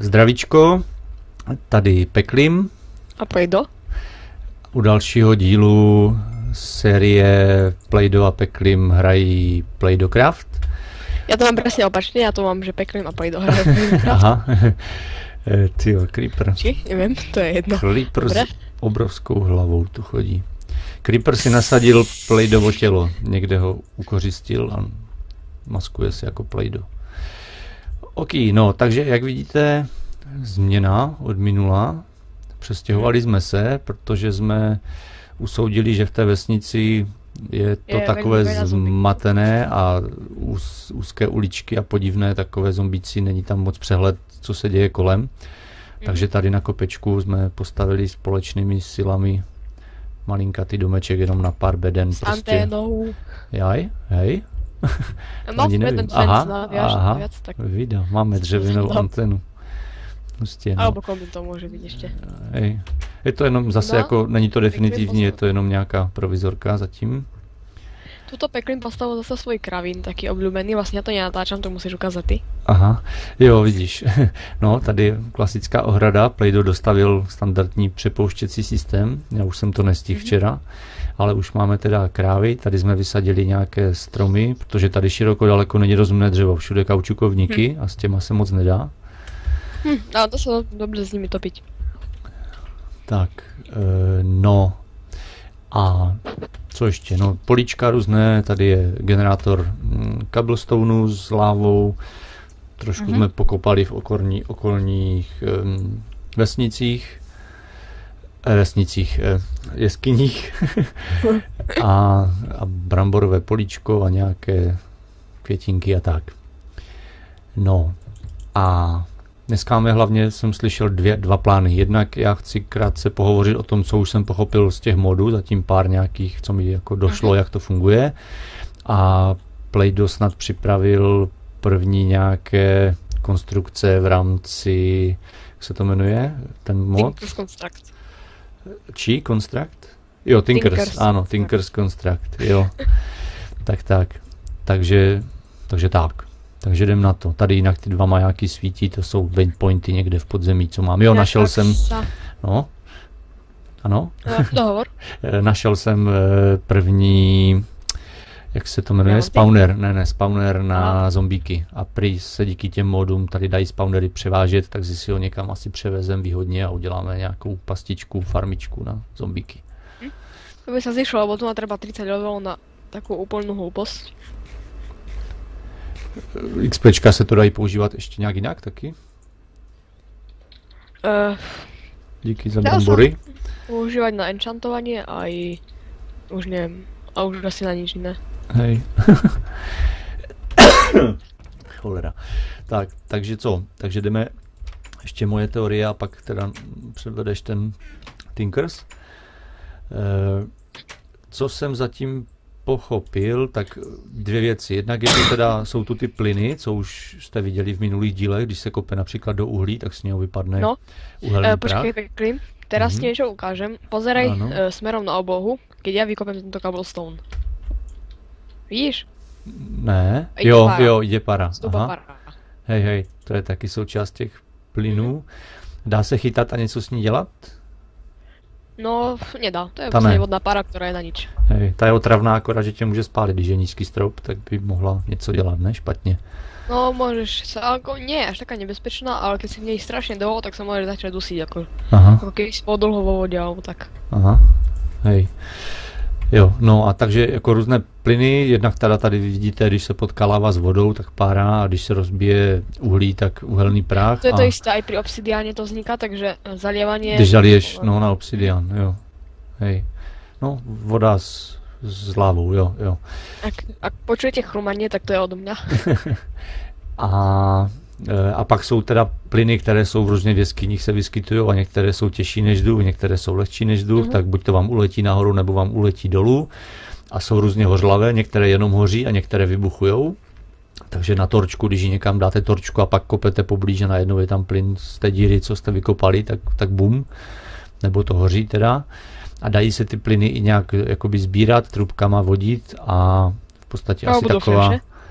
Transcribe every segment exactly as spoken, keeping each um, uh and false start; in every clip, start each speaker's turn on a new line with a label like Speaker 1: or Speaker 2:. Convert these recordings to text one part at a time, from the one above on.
Speaker 1: Zdravíčko, tady Peklim.
Speaker 2: A Play-Doh.
Speaker 1: U dalšího dílu série Play-Doh a Peklim hrají Play-Doh Craft.
Speaker 2: Já to mám přesně opačně, já to mám, že Peklim a Play-Doh hrají Play-Doh Craft.
Speaker 1: Aha, tyjo, Creeper.
Speaker 2: Či? Nevím, to je jedno.
Speaker 1: Creeper
Speaker 2: Dobre?
Speaker 1: s obrovskou hlavou tu chodí. Creeper si nasadil Play-Doh tělo, někde ho ukořistil a maskuje se jako Play-Doh. OK, no, takže jak vidíte, změna od minula. Přestěhovali jsme se, protože jsme usoudili, že v té vesnici je to
Speaker 2: Je
Speaker 1: takové zmatené a úz, úzké uličky a podivné takové zombíci, není tam moc přehled, co se děje kolem. Mm. Takže tady na kopečku jsme postavili společnými silami malinkatý domeček jenom na pár beden.
Speaker 2: S
Speaker 1: prostě.
Speaker 2: anténou.
Speaker 1: Jaj, hej.
Speaker 2: No, jeden
Speaker 1: aha,
Speaker 2: na viac,
Speaker 1: aha,
Speaker 2: viac, tak...
Speaker 1: vida, máme dřevěnou
Speaker 2: No.
Speaker 1: antenu. Prostě, no.
Speaker 2: Alebo komu to může být ještě.
Speaker 1: Hej. Je to jenom zase
Speaker 2: No,
Speaker 1: jako, není to definitivní,
Speaker 2: Peklim
Speaker 1: je to jenom nějaká provizorka zatím.
Speaker 2: Tuto Peklim postavil zase svůj kravín, taký oblíbený, vlastně já to nenatáčam, to musíš ukázat ty.
Speaker 1: Aha, jo, vidíš. No, tady je klasická ohrada, Play-Doh dostavil standardní přepouštěcí systém, já už jsem to nestihl
Speaker 2: Mhm.
Speaker 1: včera, ale už máme teda krávy, tady jsme vysadili nějaké stromy, protože tady široko daleko není rozumné dřevo, všude kaučukovníky
Speaker 2: Mhm.
Speaker 1: a s těma se moc nedá.
Speaker 2: Hm, ale to se dobře s nimi topiť.
Speaker 1: Tak, e, no a co ještě? No, políčka různé, tady je generátor mm, cobblestoneu s lávou, trošku
Speaker 2: Mhm.
Speaker 1: jsme pokopali v okolní, okolních um, vesnicích, eh, vesnicích, eh, jeskyních a, a bramborové políčko a nějaké květinky a tak. No a dneska máme hlavně, jsem slyšel dvě, dva plány. Jednak já chci krátce pohovořit o tom, co už jsem pochopil z těch modů, zatím pár nějakých, co mi jako došlo,
Speaker 2: Mhm.
Speaker 1: jak to funguje. A Play-Doh snad připravil první nějaké konstrukce v rámci, jak se to jmenuje, ten mod?
Speaker 2: Tinkers Construct.
Speaker 1: Čí? Construct? Jo, Tinkers,
Speaker 2: Tinkers.
Speaker 1: ano, Tinkers Construct, jo. tak, tak. Takže, takže tak. Takže jdem na to. Tady jinak ty dva majáky svítí, to jsou waypointy někde v podzemí, co mám. Jo, našel jsem, no, ano,
Speaker 2: Uh, dohovor.
Speaker 1: Eh, našel jsem eh, první, jak se to jmenuje,
Speaker 2: Mounty?
Speaker 1: spawner, ne, ne, spawner na
Speaker 2: Aha.
Speaker 1: zombíky. A prý se díky těm modům tady dají spawnery převážet, tak si ho někam asi převezem výhodně a uděláme nějakou pastičku, farmičku na zombíky.
Speaker 2: To by sa zišlo, lebo tu má treba tridsať levelov na takú úplnú hlúposť.
Speaker 1: XPčka se to dají používat ještě nějak jinak taky?
Speaker 2: Uh,
Speaker 1: Díky za
Speaker 2: Dá sa.
Speaker 1: brambory.
Speaker 2: používať na enchantovanie aj... Už neviem. A už asi na nič iné.
Speaker 1: Hej. Cholera. Tak, takže co? Takže jdeme ještě moje teorie a pak teda předvedeš ten Tinkers. E, co jsem zatím pochopil, tak dvě věci. Jednak je to teda, jsou tu ty plyny, co už jste viděli v minulých dílech, když se kope například do uhlí, tak z něho vypadne
Speaker 2: No.
Speaker 1: uhelný
Speaker 2: Uh,
Speaker 1: prach.
Speaker 2: počkej, Peklim. Teraz
Speaker 1: Mhm.
Speaker 2: ti niečo ukážem. Pozeraj
Speaker 1: Áno.
Speaker 2: uh, smerom na oblohu, keď ja vykopem tento cobblestone. Vidíš?
Speaker 1: Ne,
Speaker 2: Jde
Speaker 1: jo,
Speaker 2: para.
Speaker 1: jo, jde para.
Speaker 2: Stoupa
Speaker 1: Aha.
Speaker 2: para.
Speaker 1: Hej, hej, to je taky součást těch plynů. Dá se chytat a něco s ní dělat?
Speaker 2: No, nedá. To je
Speaker 1: Ta
Speaker 2: prostě
Speaker 1: ne.
Speaker 2: vodná para, ktorá je na nič.
Speaker 1: Hej, ta je otravná, akorát, že tě může spálit, když je nízký strop, tak by mohla něco dělat, ne? Špatně.
Speaker 2: No, môžeš sa, ako, nie je až taká nebezpečná, ale keď si v nej strašne dlho, tak sa môžeš začať dusiť, ako,
Speaker 1: Aha,
Speaker 2: ako keby si bol dlho vo vode, alebo tak.
Speaker 1: aha, hej. Jo, no a takže jako různé plyny, jednak teda tady vidíte, když se potká láva s vodou, tak pára, a když se rozbije uhlí, tak uhelný prach.
Speaker 2: To je
Speaker 1: a
Speaker 2: to isté, aj pri obsidiáne to vzniká, takže zalievanie...
Speaker 1: když zaliješ, no, na obsidian, jo. Hej. No, voda s, s lávou, jo, jo.
Speaker 2: Ak, ak počujete chrumanie, tak to je odo mňa.
Speaker 1: A, e, a pak jsou teda plyny, které jsou v různě v jeskyních se vyskytují a některé jsou těžší než dův, některé jsou lehčí než dův,
Speaker 2: Mhm.
Speaker 1: tak buď to vám uletí nahoru, nebo vám uletí dolů. A jsou různě hořlavé, některé jenom hoří a některé vybuchujou. Takže na torčku, když ji někam dáte torčku a pak kopete poblíž a najednou je tam plyn z té díry, co jste vykopali, tak, tak bum, nebo to hoří teda. A dají se ty plyny i nějak jakoby sbírat, trubkama vodit a v podstatě
Speaker 2: Alebo
Speaker 1: asi
Speaker 2: do
Speaker 1: taková...
Speaker 2: fľaše.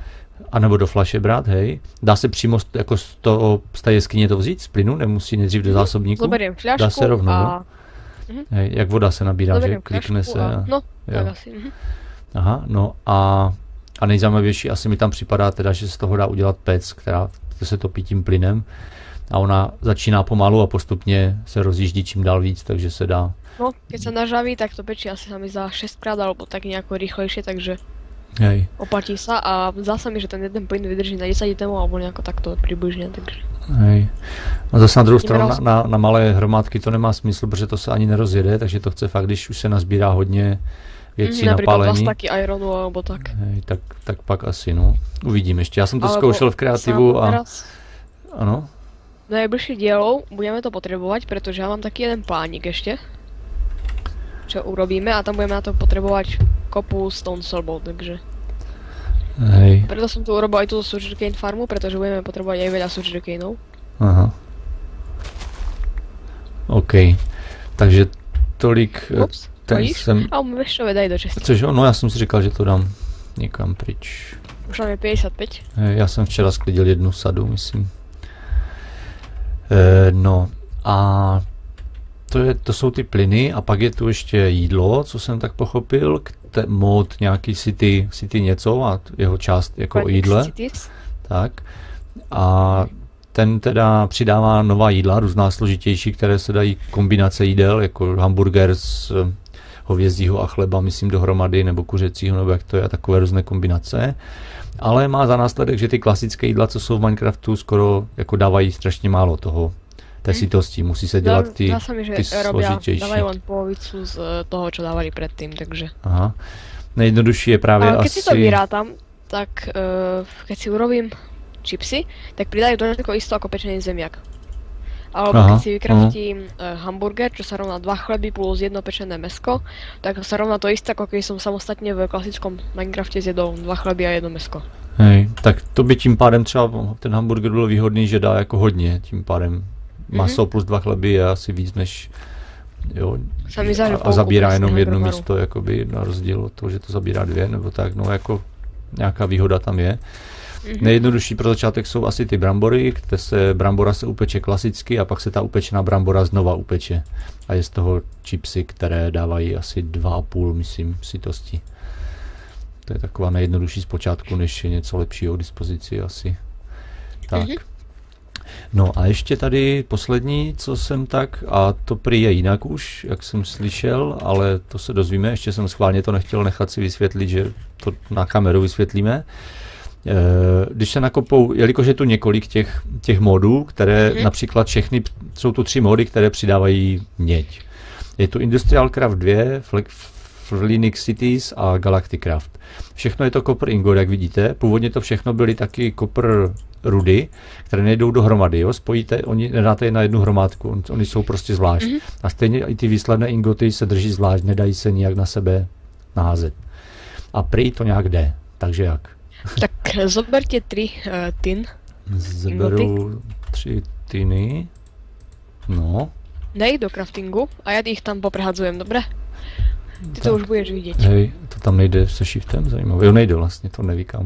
Speaker 1: A nebo do flaše brát, hej. Dá se přímo z, jako z, toho, z té jeskyně to vzít z plynu, nemusí nejdřív do zásobníku?
Speaker 2: Zoberiem fľašku
Speaker 1: Dá se rovnou,
Speaker 2: a...
Speaker 1: no? Hej, jak voda se nabírá,
Speaker 2: Zoberiem
Speaker 1: že klikne
Speaker 2: fľašku
Speaker 1: se.
Speaker 2: a...
Speaker 1: A,
Speaker 2: No,
Speaker 1: jo.
Speaker 2: tak asi. Mhm.
Speaker 1: Aha, no a, a nejzajímavější asi mi tam připadá teda, že z toho dá udělat pec, která se topí tím plynem a ona začíná pomalu a postupně se rozjíždí čím dál víc, takže se dá.
Speaker 2: No, keď sa nažaví, tak to pečí asi sa mi za šesť krát alebo tak nejako rýchlejšie, takže
Speaker 1: Hej.
Speaker 2: oplatí sa a zdá sa mi, že ten jeden plyn vydrží na desať dní alebo nejako takto približne, takže...
Speaker 1: Hej. A zase na druhou stranu na,
Speaker 2: roz-
Speaker 1: na, na malé hromádky to nemá smysl, protože to se ani nerozjede, takže to chce fakt, když už se nazbírá hodně věcí
Speaker 2: Mhm,
Speaker 1: na
Speaker 2: napríklad dva
Speaker 1: pálení.
Speaker 2: staky ironu alebo tak.
Speaker 1: Hej, tak, tak pak asi, no. Uvidím ještě. Já jsem to
Speaker 2: Alebo
Speaker 1: zkoušel v kreativu
Speaker 2: sám
Speaker 1: a...
Speaker 2: teraz
Speaker 1: Ano?
Speaker 2: do najbližších dielov budeme to potrebovať, pretože ja mám taký jeden plánik ešte, čo urobíme a tam budeme na to potrebovať kopu stone sorbov, takže
Speaker 1: Hej.
Speaker 2: preto som tu urobil aj túto sugarcane farmu, pretože budeme potrebovať aj veľa sugarcaneov.
Speaker 1: Aha. OK. Takže tolik... eh,
Speaker 2: Ups,
Speaker 1: ten
Speaker 2: vidíš?
Speaker 1: jsem...
Speaker 2: A vieš čo, daj do česti.
Speaker 1: Což jo, no já jsem si říkal, že to dám někam pryč.
Speaker 2: Už tam je päťdesiatpäť.
Speaker 1: Hej, já jsem včera sklidil jednu sadu, myslím. E, no a to, je, to jsou ty plyny a pak je tu ještě jídlo, co jsem tak pochopil, kte, mod nějaký city, city něco a jeho část jako o jídle. Tak. A ten teda přidává nová jídla, různá složitější, které se dají kombinace jídel, jako hamburger z eh, hovězího a chleba, myslím dohromady, nebo kuřecího, nebo jak to je, a takové různé kombinace. Ale má za následek, že ty klasické jídla, co jsou v Minecraftu, skoro jako dávají strašně málo toho, té
Speaker 2: Hmm.
Speaker 1: sytosti. Musí se dělat ty,
Speaker 2: Dá sa mi, že
Speaker 1: ty
Speaker 2: robia,
Speaker 1: složitější.
Speaker 2: dávajú len polovicu z eh, toho, čo dávali predtým, takže...
Speaker 1: Aha. Nejjednodušší je právě
Speaker 2: Ale keď
Speaker 1: asi...
Speaker 2: si to vyrátam, tak uh, keď si urobím čipsy, tak pridajú to tako isto ako pečený zemiak. Alebo
Speaker 1: Aha,
Speaker 2: keď si vykraftím uh, hamburger, čo sa rovná dva chleby plus jedno pečené mäsko, tak sa rovná to isté, ako keď som samostatne v klasickom Minecrafte zjedol dva chleby a jedno mäsko.
Speaker 1: Hej, tak to by tím pádem třeba ten hamburger byl výhodný, že dá jako hodně, tím pádem maso plus dva chleby je asi víc než jo,
Speaker 2: Sa mi zdá, že
Speaker 1: a, a zabírá
Speaker 2: polku
Speaker 1: jenom
Speaker 2: presného
Speaker 1: jedno
Speaker 2: brovaru.
Speaker 1: místo, jakoby na rozdíl od toho, že to zabírá dvě, nebo tak, no jako nějaká výhoda tam je.
Speaker 2: Mhm.
Speaker 1: Nejjednodušší pro začátek jsou asi ty brambory, kde se brambora se upeče klasicky a pak se ta upečená brambora znova upeče. A je z toho chipsy, které dávají asi dva a půl, myslím, sytosti. To je taková nejjednodušší zpočátku, než je něco lepšího k dispozici asi. Tak.
Speaker 2: Mhm.
Speaker 1: No a ještě tady poslední, co jsem tak, a to prý je jinak už, jak jsem slyšel, ale to se dozvíme, ještě jsem schválně to nechtěl nechat si vysvětlit, že to na kameru vysvětlíme. E, když se nakopou, jelikož je tu několik těch, těch modů, které
Speaker 2: Mhm.
Speaker 1: například všechny, jsou tu tři mody, které přidávají měď. Je tu Industrial Craft dva, Fle- Linux Cities a Galacticraft. Všechno je to copper ingot, jak vidíte. Původně to všechno byly taky copper rudy, které nejdou dohromady. Jo? Spojíte, oni nedáte je na jednu hromádku, on, oni jsou prostě zvlášť.
Speaker 2: Mhm.
Speaker 1: A stejně i ty výsledné ingoty se drží zvlášť, nedají se nijak na sebe naházet. A prý to nějak jde. Takže jak?
Speaker 2: Tak zoberte tri uh, tin,
Speaker 1: Zberu tři tyny. No.
Speaker 2: dej do craftingu a ja ich tam poprehadzujem, dobre? Ty to
Speaker 1: Tak.
Speaker 2: už budeš vidieť.
Speaker 1: Hej, to tam nejde se shiftem, zajímavé. Jo, nejde vlastně, to nevykám.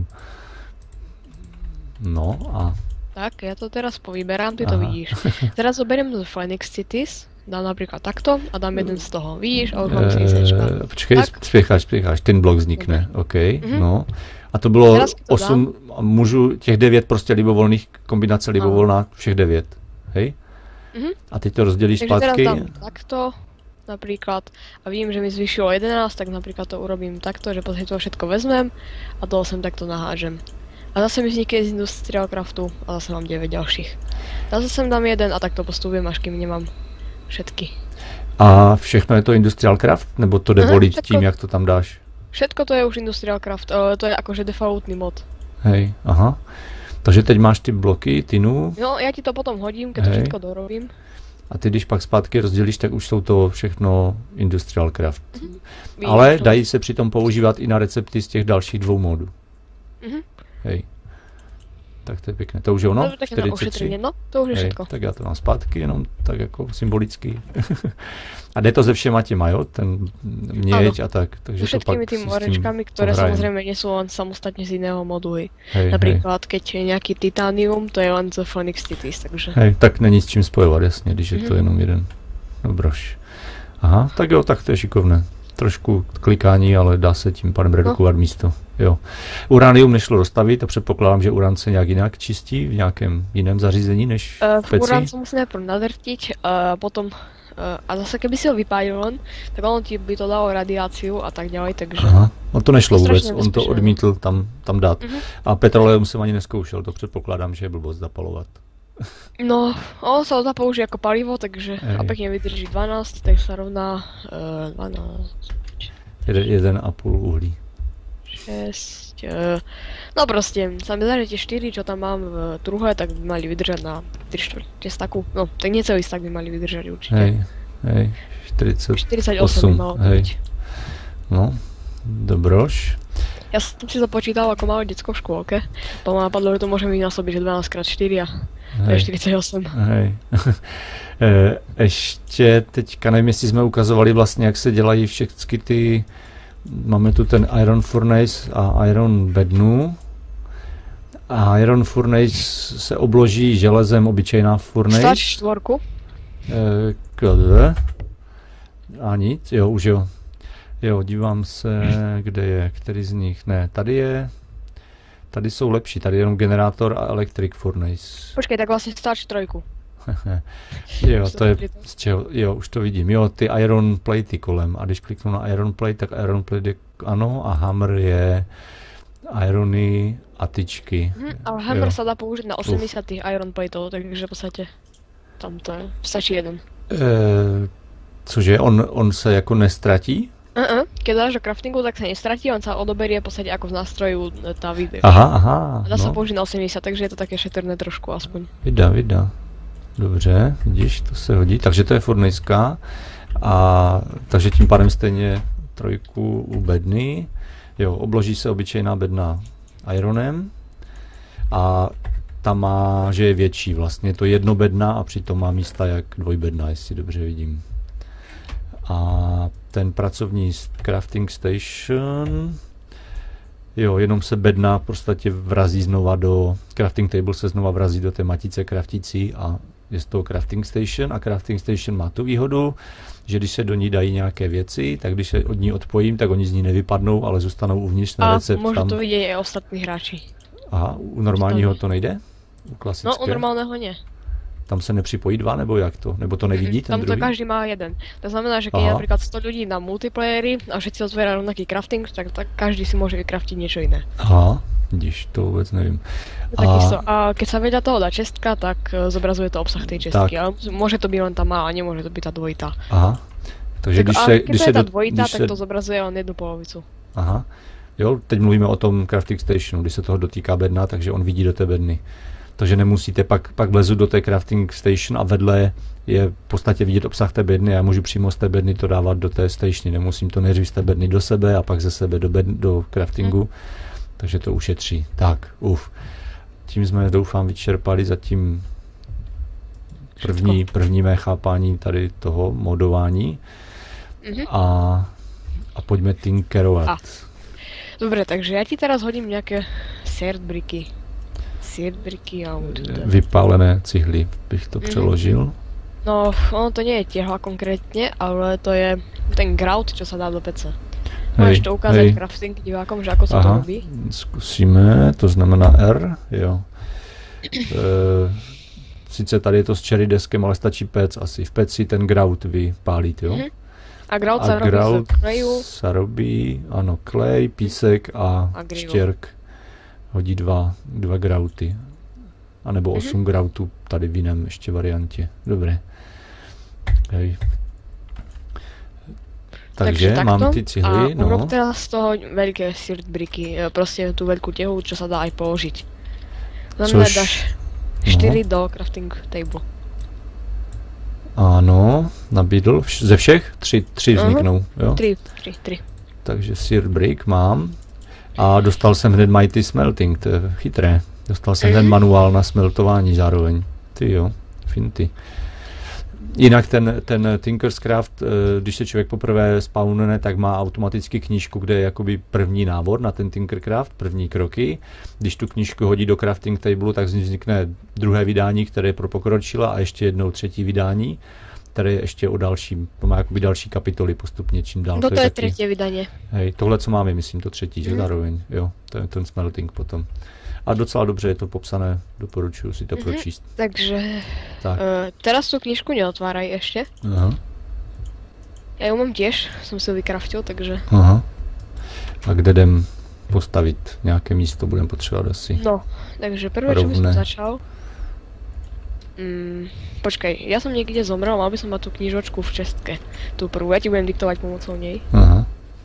Speaker 1: No a...
Speaker 2: Tak, ja to teraz povyberám, ty to
Speaker 1: Aha.
Speaker 2: vidíš. Teraz zoberiem do Phoenix Cities, dám napríklad takto a dám jeden z toho, vidíš? A už mám si
Speaker 1: E, počkej,
Speaker 2: Tak.
Speaker 1: spěcháš, spěcháš, ten blok vznikne, OK,
Speaker 2: Mhm.
Speaker 1: no. A to bylo
Speaker 2: Teraz to
Speaker 1: osm, a můžu těch devět prostě libovolných, kombinace libovolná, všech devět, hej?
Speaker 2: Mhm.
Speaker 1: A teď to rozdělíš
Speaker 2: Takže teraz
Speaker 1: zpátky.
Speaker 2: dám takto, napríklad, a vidím, že mi zvyšilo jedenásť, tak napríklad to urobím takto, že potom to všetko vezmem a toho sem takto nahážem. A zase mi vznikne z Industrial Craftu a zase mám deväť ďalších. Zase sem dám jeden a takto postupujem, až kým nemám všetky.
Speaker 1: A všechno je to Industrial Craft? Nebo to jde
Speaker 2: Aha,
Speaker 1: volit
Speaker 2: všetko.
Speaker 1: tím, jak to tam dáš?
Speaker 2: Všetko to je už Industrial Craft, ale to je akože defaultný mod.
Speaker 1: Hej, aha. Takže teď máš ty bloky, tynu,
Speaker 2: No, ja ti to potom hodím, keď to
Speaker 1: Hej.
Speaker 2: všetko dorobím.
Speaker 1: a ty když pak zpátky rozdělíš, tak už jsou to všechno Industrial Craft.
Speaker 2: Vidíš
Speaker 1: Ale
Speaker 2: to?
Speaker 1: dají se přitom používat i na recepty z těch dalších dvou modů.
Speaker 2: Mhm.
Speaker 1: Hej. tak to je pěkné. To už je ono?
Speaker 2: No, tak čtyřicet tři? No, to už je všetko.
Speaker 1: Tak já to mám zpátky, jenom tak jako symbolicky. A jde to se všema těma, jo? Ten měď a tak. Takže
Speaker 2: so všetkými tými orečkami, ktoré samozrejme nie sú len samostatne z iného modu. Hej, napríklad, hej. Keď je nejaký Titanium, to je len z Phoenix Cities, takže...
Speaker 1: Hej, tak není s čím spojovat, jasně, když je mm-hmm. to jenom jeden dobroš. Aha, tak jo, tak to je šikovné. Trošku klikání, ale dá se tím pádem redukovat no. místo. Jo. Uranium nešlo dostavit a předpokládám, že uran se nějak jinak čistí v nějakém jiném zařízení než
Speaker 2: uh,
Speaker 1: v peci?
Speaker 2: Uran se musí najprv nadrtiť a uh, potom uh, a zase keby si ho vypálil len, tak ono ti by to dalo radiáciu a tak ďalej, takže...
Speaker 1: Aha, no to nešlo to vůbec, on to odmítl tam, tam dát. Uh-huh. A petroleum jsem ani neskoušel, to předpokládám, že je blbost zapalovat.
Speaker 2: No, on sa dá použiť ako palivo, takže Ej. a pekne vydrží dvanásť, tak sa rovná uh, dvanásť.
Speaker 1: jeden a půl uhlí.
Speaker 2: šesť, uh, no proste, sa mi zdá, že tie štyri, čo tam mám v truhe, tak by mali vydržať na tri štvrte staku. No, tak nie celý stak by mali vydržať určite.
Speaker 1: Hej, hej, štyridsať osem
Speaker 2: štyridsať osem by malo
Speaker 1: hej.
Speaker 2: byť.
Speaker 1: No, dobroš.
Speaker 2: Ja som si to počítal ako malé decko v škôlke. To ma napadlo, že to môžeme vynásobiť, že dvanásť krát štyri a to je štyridsať osem.
Speaker 1: Hej. e, ještě teďka nevím, jestli jsme ukazovali vlastně, jak se dělají všechny ty, máme tu ten Iron Furnace a Iron Bednu. A Iron Furnace se obloží železem, obyčejná Furnace.
Speaker 2: Stlač čtvorku.
Speaker 1: E, kde? A nic, jo, už jo. Jo, dívám se, kde je, který z nich, ne, tady je, tady jsou lepší, tady je jenom generátor a electric furnace.
Speaker 2: Počkej, tak vlastně stlač trojku.
Speaker 1: Jo, to je, z čeho, jo, už to vidím, jo, ty iron platey kolem, a když kliknu na iron plate, tak iron plate je, ano, a hammer je irony a tyčky.
Speaker 2: Hm, ale hammer jo. sa dá použiť na osemdesiat iron plateov, takže v podstate tam to je, stačí jeden.
Speaker 1: E, cože, on, on se jako nestratí?
Speaker 2: Uh-uh. Keď dáš do craftingu, tak sa nestratí, on sa odoberie v podstate ako v nástroju tá výdrž.
Speaker 1: Aha, aha.
Speaker 2: Dá sa
Speaker 1: no.
Speaker 2: použiť na osemdesiat, takže je to také šetrné trošku aspoň.
Speaker 1: Vida, vida. Dobře, vidíš, to se hodí. Takže to je furnejská. A takže tím pádem stejně trojku u bedny. Jo, obloží se obyčejná bedna ironem. A ta má, že je větší vlastně. Je to jednobedna a přitom má místa jak dvojbedna, jestli dobře vidím. A ten pracovní crafting station, jo, jenom se bedna v podstatě vrazí znova do, crafting table se znova vrazí do té matice craftící a je z toho crafting station a crafting station má tu výhodu, že když se do ní dají nějaké věci, tak když se od ní odpojím, tak oni z ní nevypadnou, ale zůstanou uvnitř na recept.
Speaker 2: A můžu tam... to vidět i ostatní hráči.
Speaker 1: Aha, u normálního to nejde? U klasické?
Speaker 2: No, u normálného ne.
Speaker 1: Tam se nepřipojí dva, nebo jak to? Nebo to nevidí ten
Speaker 2: Tam
Speaker 1: druhý?
Speaker 2: to každý má jeden. To znamená, že keď je napríklad sto ľudí na multiplayeri a všetci otvárajú rovnaký crafting, tak, tak každý si môže vykraftiť niečo iné.
Speaker 1: Aha, vidíš, to vůbec nevím.
Speaker 2: A... Takisto. A keď sa vedľa toho dá čestka, tak zobrazuje to obsah tej čestky. Ale môže to byť len tá malá, nemôže to byť tá dvojitá.
Speaker 1: Aha. Takže
Speaker 2: tak,
Speaker 1: když
Speaker 2: se,
Speaker 1: se,
Speaker 2: keď
Speaker 1: když
Speaker 2: to je
Speaker 1: se
Speaker 2: tá
Speaker 1: do,
Speaker 2: dvojitá, tak
Speaker 1: se...
Speaker 2: to zobrazuje len jednu polovicu.
Speaker 1: Aha. Jo, teď mluvíme o tom crafting stationu, když se toho dotýká bedna, takže on vidí do té bedny. Takže nemusíte, pak, pak vlezu do té crafting station a vedle je v podstatě vidět obsah té bedny a já můžu přímo z té bedny to dávat do té stationy. Nemusím to nejdřív z té bedny do sebe a pak ze sebe do, bed, do craftingu. Hmm. Takže to ušetří. Tak, uf. Tím jsme, doufám, vyčerpali zatím první, první mé chápání tady toho modování. Mm-hmm. A, a pojďme tinkerovat. A.
Speaker 2: Dobre, takže ja ti teraz hodím nejaké seared bricky. Seared bricky a...
Speaker 1: Vypálené cihly, bych to mm-hmm. přeložil.
Speaker 2: No, ono to nie je tehla konkrétne, ale to je ten grout, čo sa dá do pece. Môžeš to ukázať hej. crafting divákom, že ako sa to robí?
Speaker 1: Zkusíme, to znamená R, jo. E, sice tady je to s cherry deskem, ale stačí pec asi. V peci ten grout vypálít, jo? Mm-hmm.
Speaker 2: A grout sa robí z kleju.
Speaker 1: sa robí, ano, klej, písek a, a štěrk. Hodí dva, dva grauty. A nebo mm-hmm. osm grautů tady v jiném ještě variantě. Dobré. Hej. Takže, Takže mám ty cihly,
Speaker 2: a
Speaker 1: no.
Speaker 2: urob teraz z toho veľké seared bricky, proste tú veľkú tehu, čo sa dá aj položiť. Znamená, Což... dáš štyri no. do crafting table.
Speaker 1: Ano, nabídl. Vš ze všech? Tři, tři vzniknou, jo?
Speaker 2: Tři, tři, tři.
Speaker 1: Takže seared brick mám. A dostal jsem hned mighty smelting, to je chytré. Dostal jsem ten manuál na smeltování zároveň. Ty jo, finty. Jinak ten, ten Tinker's Craft, když se člověk poprvé spawnne, tak má automaticky knížku, kde je jakoby první návod na ten Tinkercraft, první kroky. Když tu knížku hodí do crafting table, tak vznikne druhé vydání, které je pro pokročila a ještě jednou třetí vydání, které je ještě o dalším, to má jakoby další kapitoly postupně, čím dál.
Speaker 2: No to, to je, je
Speaker 1: taky,
Speaker 2: třetí vydání.
Speaker 1: Hej, tohle, co máme, myslím, to třetí, že mm. zároveň, jo, to je ten smelting potom. A docela dobře je to popsané, doporučuji si to mm-hmm. pročíst.
Speaker 2: Takže,
Speaker 1: tak.
Speaker 2: Uh, teraz tu knižku neotvárají ještě.
Speaker 1: Aha.
Speaker 2: Já ju mám těž, jsem si vykraftil, takže...
Speaker 1: Aha. A kde jdem postavit nějaké místo, budeme potřebovat asi.
Speaker 2: No, takže prvé, čo by som začal... Mm, počkej, ja som niekde zomrel, mal by som mať tú knižočku v čestke. Tú prvú, ja ti budem diktovať pomocou nej.
Speaker 1: Aha.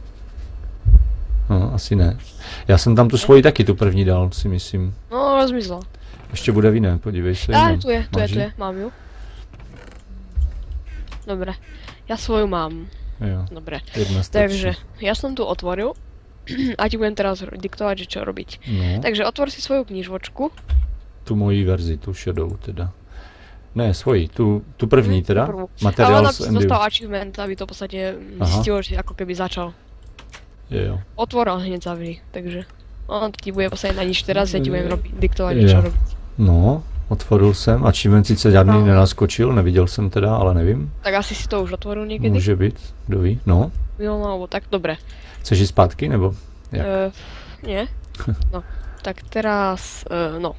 Speaker 1: No, asi ne. Já jsem tam tu svoji taky tu první dal, si myslím.
Speaker 2: No, rozmyslela.
Speaker 1: Ještě bude v jiné, podívej se.
Speaker 2: Á, tu je, tu je, tu je, mám ju. Dobre, ja svoju mám.
Speaker 1: Jo.
Speaker 2: Dobre,
Speaker 1: jedna stačí.
Speaker 2: Takže ja som tu otvoril a ti budem teraz diktovať, že čo robiť.
Speaker 1: No.
Speaker 2: Takže otvor si svoju knižočku.
Speaker 1: Tu moji verzi, tu shadow teda. Ne, svoji, tu, tu první hmm, teda.
Speaker 2: Materiál ale ona dostal achievement, aby to v podstate zistilo, že ako keby začal.
Speaker 1: Je, jo.
Speaker 2: Otvor a hneď zavri, takže on ti bude posadit na nič teraz, já ti budem robiť, diktovat, čo robiť.
Speaker 1: No, otvoril jsem, achievement sice žádný no. nenaskočil, neviděl jsem teda, ale nevím.
Speaker 2: Tak asi si to už otvoril někdy?
Speaker 1: Může být, kdo ví, no.
Speaker 2: Jo, no, tak dobré.
Speaker 1: Chceš jít zpátky, nebo jak?
Speaker 2: Uh, nie, no, tak teraz, uh, no.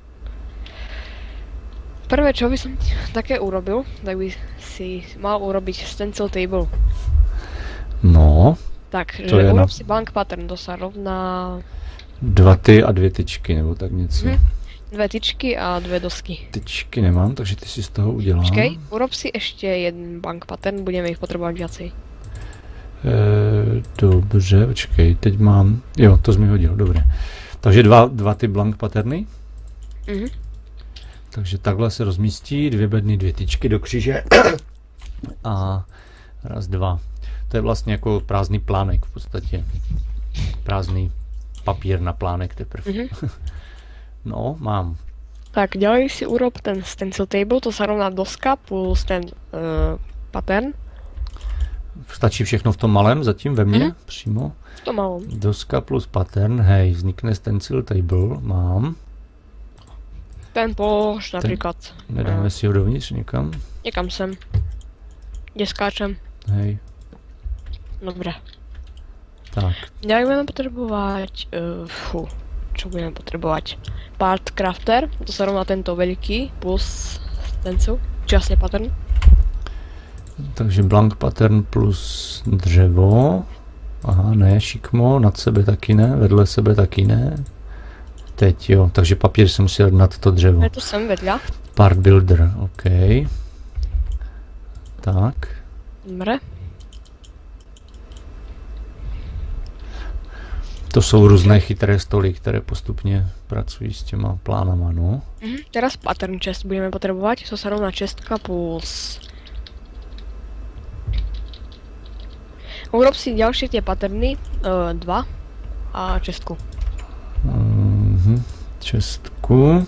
Speaker 2: Prvé, čo by som také urobil, tak by si mal urobiť stencil table.
Speaker 1: No.
Speaker 2: Tak, že urob na... si blank pattern, to sa rovná...
Speaker 1: Dva ty a dvě tyčky, nebo tak něco. Hmm.
Speaker 2: Dvě tyčky a dvě dosky.
Speaker 1: Tyčky nemám, takže ty si z toho udělám.
Speaker 2: Počkej, urob si ještě jeden blank pattern, budeme jich potřebovat viacej.
Speaker 1: E, dobře, počkej, teď mám... Jo, to jsi mi hodil, dobré. Takže dva, dva ty blank patterny. Mhm. Takže takhle se rozmístí, dvě bedny, dvě tyčky do kříže. A raz, dva. To je vlastně jako prázdný plánek v podstatě. Prázdný papír na plánek teprve. Mm-hmm. No, mám.
Speaker 2: Tak, ďalej si urob ten stencil table, to sa rovná doska plus ten uh, pattern.
Speaker 1: Stačí všechno v tom malém zatím ve mně, mm-hmm. přímo.
Speaker 2: V tom malom.
Speaker 1: Doska plus pattern, hej, vznikne stencil table, mám.
Speaker 2: Ten polož například.
Speaker 1: Nedáme uh, si ho dovnitř někam?
Speaker 2: Někam sem. Kde skáčem.
Speaker 1: Hej.
Speaker 2: Dobre.
Speaker 1: Tak.
Speaker 2: Ďalej budeme potrebovať, uh, fú, čo budeme potrebovať? Part crafter, to sa rovná tento veľký plus stencil, či jasne pattern.
Speaker 1: Takže blank pattern plus dřevo. Aha, ne, šikmo, nad sebe taky ne, vedle sebe taky ne. Teď jo, takže papír se musí dát nad to dřevo.
Speaker 2: Je to sem vedľa.
Speaker 1: Part builder, OK. Tak.
Speaker 2: Dobre.
Speaker 1: To jsou různé chytré stoly, které postupně pracují s těma plánama, no.
Speaker 2: Mhm, teraz pattern chest budeme potřebovat, to se rovná čestka plus... Urob si ďalšie tie patterny, uh, dva a čestku.
Speaker 1: Mhm, čestku.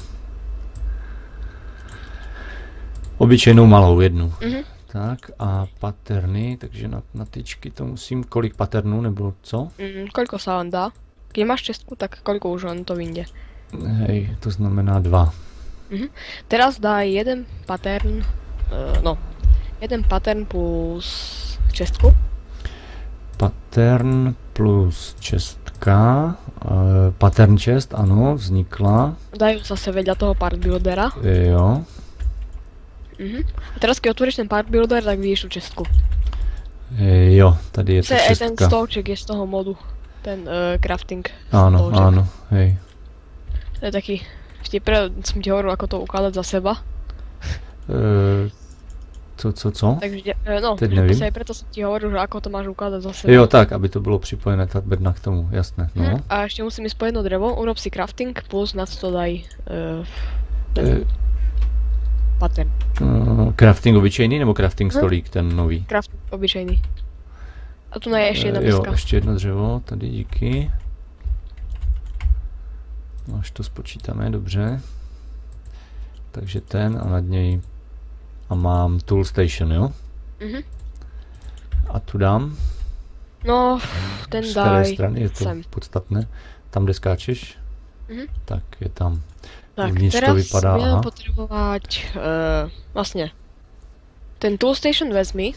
Speaker 1: Obyčejnou malou jednu. Mhm. Tak a patterny, takže na, na tyčky to musím, kolik patternů nebo co?
Speaker 2: Mm, koľko sa vám dá? Keď máš čestku, tak koľko už len to vyjde?
Speaker 1: Hej, to znamená dva.
Speaker 2: Mhm. Teraz dá jeden pattern, uh, no, jeden pattern plus čestku.
Speaker 1: Pattern plus čestka, uh, pattern chest, ano, vznikla.
Speaker 2: Dajú zase vedľa toho part buildera.
Speaker 1: Jo.
Speaker 2: Mhm. A teraz keď otvoríš ten part builder, tak vidíš tu čestku.
Speaker 1: E, jo, tady je to čestka.
Speaker 2: Ten stolček je z toho modu, ten uh, crafting
Speaker 1: Áno,
Speaker 2: stolček.
Speaker 1: áno, hej.
Speaker 2: To je taký vtip, som ti hovoril, ako to ukladať za seba.
Speaker 1: E, co, co, co?
Speaker 2: Takže, no,
Speaker 1: teď nevím.
Speaker 2: aj preto som ti hovoril, že ako to máš ukladať za seba.
Speaker 1: Jo, tak, aby to bylo připojené tá bedna k tomu, jasné, no.
Speaker 2: Hm. A ešte musím ísť po jedno drevo, urob si crafting, plus nad to daj uh,
Speaker 1: e,
Speaker 2: pattern.
Speaker 1: Uh, crafting obyčejný nebo crafting stolík, hm? Ten nový?
Speaker 2: Crafting obyčejný. A tu je ještě jedna
Speaker 1: uh,
Speaker 2: deska.
Speaker 1: Jo, ještě jedno dřevo, tady díky. Až to spočítáme, dobře. Takže ten a nad něj a mám tool station, jo?
Speaker 2: Mhm.
Speaker 1: A tu dám?
Speaker 2: No, ten
Speaker 1: Z které
Speaker 2: daj
Speaker 1: strany je to
Speaker 2: sem.
Speaker 1: podstatné? Tam, kde skáčeš?
Speaker 2: Mhm.
Speaker 1: Tak je tam.
Speaker 2: Tak,
Speaker 1: Uvnitř to
Speaker 2: teraz
Speaker 1: vypadá,
Speaker 2: budem
Speaker 1: aha.
Speaker 2: potrebovať uh, vlastne ten tool station vezmi,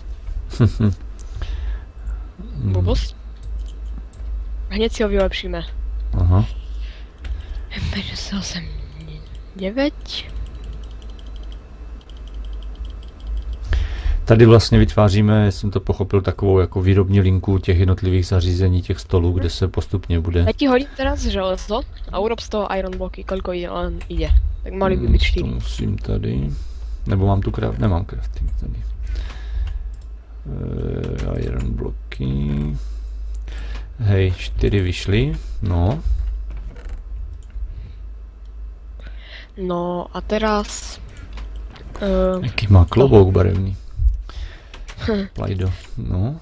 Speaker 2: blbosť. Hneď si ho vylepšíme.
Speaker 1: Aha.
Speaker 2: päťdesiatosem deväť.
Speaker 1: Tady vlastně vytváříme, jsem to pochopil, takovou jako výrobní linku těch jednotlivých zařízení, těch stolů, kde se postupně bude...
Speaker 2: Ja ti hodím teraz železo a urob z toho iron bloky, koľko ide, len ide. Tak mali by
Speaker 1: Hmm,
Speaker 2: byť
Speaker 1: To
Speaker 2: štyri.
Speaker 1: musím tady... Nebo mám tu craft... Nemám crafting tady. Uh, iron bloky... Hej, čtyři vyšly, no.
Speaker 2: No a teraz... Uh,
Speaker 1: Jaký má klobouk barevný. Plajdo, no.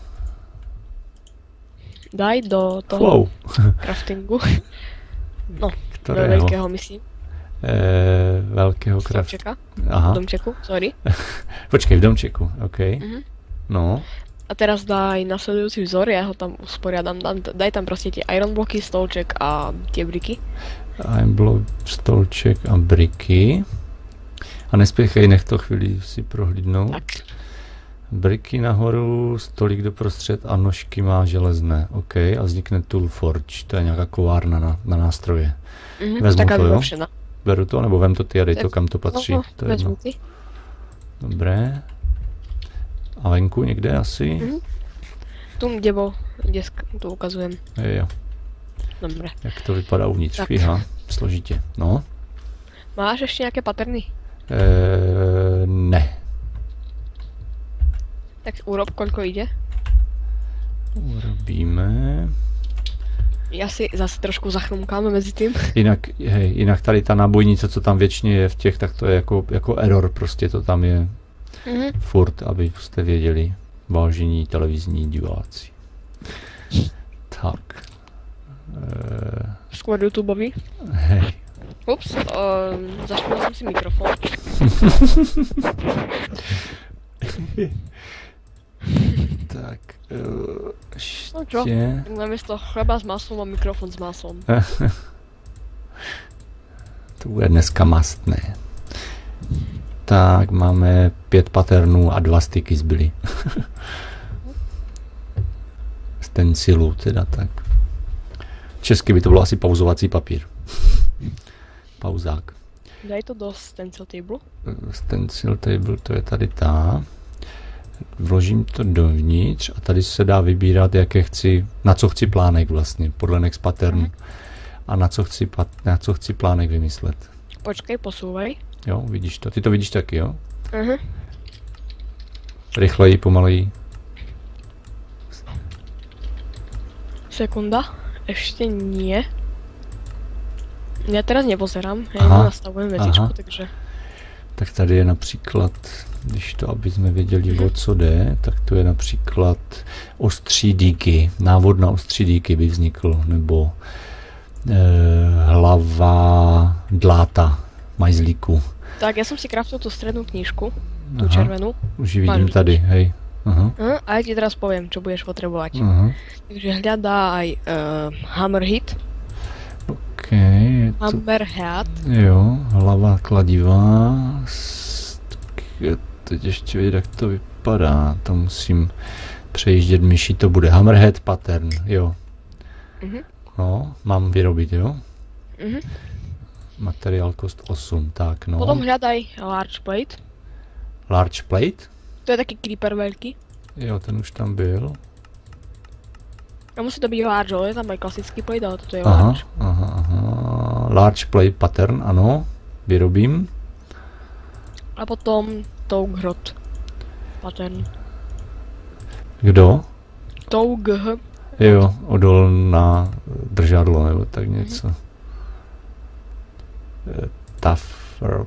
Speaker 2: daj do toho
Speaker 1: Wow.
Speaker 2: craftingu. No, do
Speaker 1: Kterého?
Speaker 2: veľkého myslím.
Speaker 1: Eh, velkého craft...
Speaker 2: Domčeka.
Speaker 1: Aha.
Speaker 2: Domčeku, sorry.
Speaker 1: Počkej, v domčeku, OK.
Speaker 2: Mhm.
Speaker 1: No.
Speaker 2: A teraz daj nasledujúci vzor, ja ho tam usporiadam. Dám, daj tam proste tie iron bloky, stolček a tie briky.
Speaker 1: Iron block, stolček a briky. A nespěchej, nech to chvíli si prohlídnout.
Speaker 2: Tak.
Speaker 1: Briky nahoru, stolík doprostřed a nožky má železné. OK, a vznikne tool forge, to je nějaká kovárna na, na nástroje.
Speaker 2: Mhm,
Speaker 1: Vezmu
Speaker 2: taká
Speaker 1: to, jo?
Speaker 2: vylepšená.
Speaker 1: Beru to, nebo vem to ty a dej to,
Speaker 2: Vezmu.
Speaker 1: kam to patří.
Speaker 2: No,
Speaker 1: To je
Speaker 2: vezmu
Speaker 1: jedno.
Speaker 2: ty.
Speaker 1: Dobré. A venku někde asi?
Speaker 2: Mhm. Tu, kde bol, kde sk- tu ukazujem.
Speaker 1: Jo,
Speaker 2: Dobre.
Speaker 1: jak to vypadá uvnitř.
Speaker 2: Tak.
Speaker 1: Fíha, složitě. No.
Speaker 2: Máš ešte nejaké paterny?
Speaker 1: Eee, ne.
Speaker 2: Tak urob, koľko ide.
Speaker 1: Urobíme.
Speaker 2: Ja si zase trošku zachrumkáme mezi tým.
Speaker 1: Jinak, hej, jinak tady ta nábojnice, co tam věčně je v těch, tak to je jako, jako error, prostě to tam je
Speaker 2: Mhm.
Speaker 1: furt, abyste věděli, vážení televizní diváci. Tak. Eee,
Speaker 2: Skôr YouTubeovi.
Speaker 1: hej.
Speaker 2: Ups, uh, zašpinil som si mikrofón.
Speaker 1: Tak. Uh,
Speaker 2: No čo?
Speaker 1: ještě.
Speaker 2: Namiesto chleba s maslom a mikrofon s maslom.
Speaker 1: To bude dneska mastné. Tak, máme pět paternů a dva styky zbyly. Stencilů teda tak. Česky by to bylo asi pauzovací papír. Pauzák.
Speaker 2: Daj to do stencil table.
Speaker 1: Stencil table, to je tady ta. Vložím to dovnitř a tady se dá vybírat, jaké chci, na co chci plánek vlastně, podle next pattern.
Speaker 2: Mhm.
Speaker 1: A na co chci, pat, na co chci plánek vymyslet.
Speaker 2: Počkej, posúvaj.
Speaker 1: Jo, vidíš to? Ty to vidíš taky, jo?
Speaker 2: Mhm.
Speaker 1: Rychleji, pomaleji.
Speaker 2: Sekunda. Ešte nie. Ja teraz nepozerám, ja
Speaker 1: Aha,
Speaker 2: jenom nastavujem vecičku,
Speaker 1: aha.
Speaker 2: takže...
Speaker 1: Tak tady je například, když to, aby jsme věděli,
Speaker 2: Mhm.
Speaker 1: o co jde, tak to je například ostří díky, návod na ostří díky by vznikl, nebo eh, hlava dláta majzlíku.
Speaker 2: Tak, ja som si craftil tú strednú knižku, tú
Speaker 1: Aha.
Speaker 2: červenú.
Speaker 1: Už ji vidím
Speaker 2: Máš
Speaker 1: tady, hej. Aha.
Speaker 2: Uh, a ja ti teraz poviem, čo budeš potrebovať.
Speaker 1: Aha.
Speaker 2: Takže hľadaj uh, hammerhead,
Speaker 1: OK, je to,
Speaker 2: hammerhead,
Speaker 1: jo, hlava kladiva. S- tak je teď ještě vidět, jak to vypadá. To musím přejíždět myší, to bude hammerhead pattern, jo.
Speaker 2: uh-huh.
Speaker 1: No, mám vyrobit, jo?
Speaker 2: Uh-huh.
Speaker 1: Materiál kost osm, tak no.
Speaker 2: Potom hľadaj large plate,
Speaker 1: Large plate?
Speaker 2: to je taký creeper veľký.
Speaker 1: Jo, ten už tam byl.
Speaker 2: A musí to byť large, ale je tam aj klasický plate, ale toto je
Speaker 1: Aha,
Speaker 2: large.
Speaker 1: aha, aha. Large plate pattern, ano. Vyrobím.
Speaker 2: A potom tougrot pattern.
Speaker 1: Kdo?
Speaker 2: Tough.
Speaker 1: Jo, odolná držadlo, nebo tak něco. Mm-hmm. Tough,